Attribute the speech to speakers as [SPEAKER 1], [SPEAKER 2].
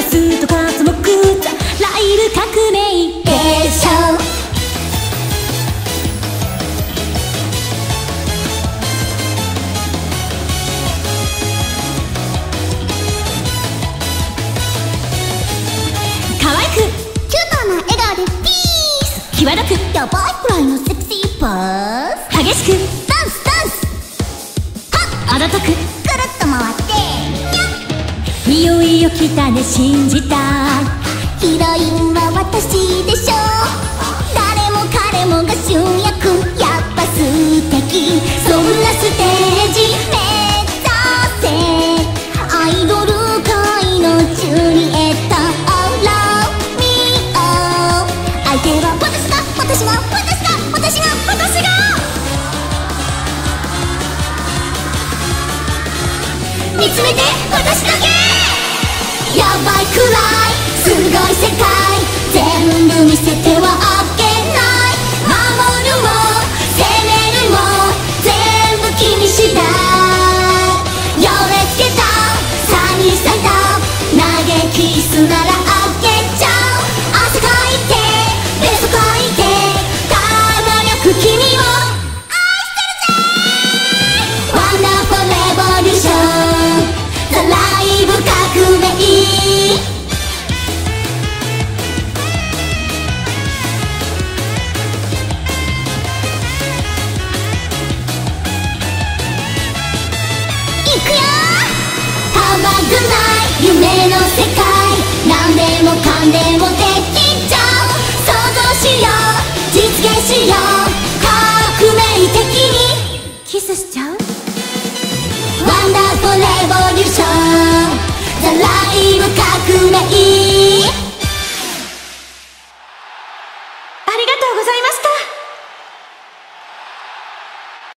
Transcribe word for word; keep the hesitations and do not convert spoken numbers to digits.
[SPEAKER 1] スとかつもくザライル革命でしょ。可愛く
[SPEAKER 2] キュートな笑顔でピース。
[SPEAKER 1] 際どく
[SPEAKER 2] ヤバいくらいのセクシーポーズ。
[SPEAKER 1] 激しく
[SPEAKER 2] ダンスダンス。
[SPEAKER 1] あざとく
[SPEAKER 2] くるっと回って
[SPEAKER 1] いよいよ来たね信じた。
[SPEAKER 2] ヒロインは私でしょ。誰も彼もが主役。やっぱ素敵。そんなステージ目指せ。アイドル界のジュリエット Love me all。 相手は私が私が私が私が私が見つめて私だけ。やばいくらいすごい世界。全部見せてはあげない。守るも攻めるも全部君次第。よれつけたサニーサイダー投げキスならあげちゃう。汗かいてベソかいて輝く君を愛してるぜ。ワンダフルレボリューションザライブ革命。いくよたまぐない夢の世界。何でもかんでもできちゃう。想像しよう実現しよう革命的に
[SPEAKER 1] キスしちゃう。
[SPEAKER 2] ワンダフルレボリューションザライブ革命。ありがとうございました。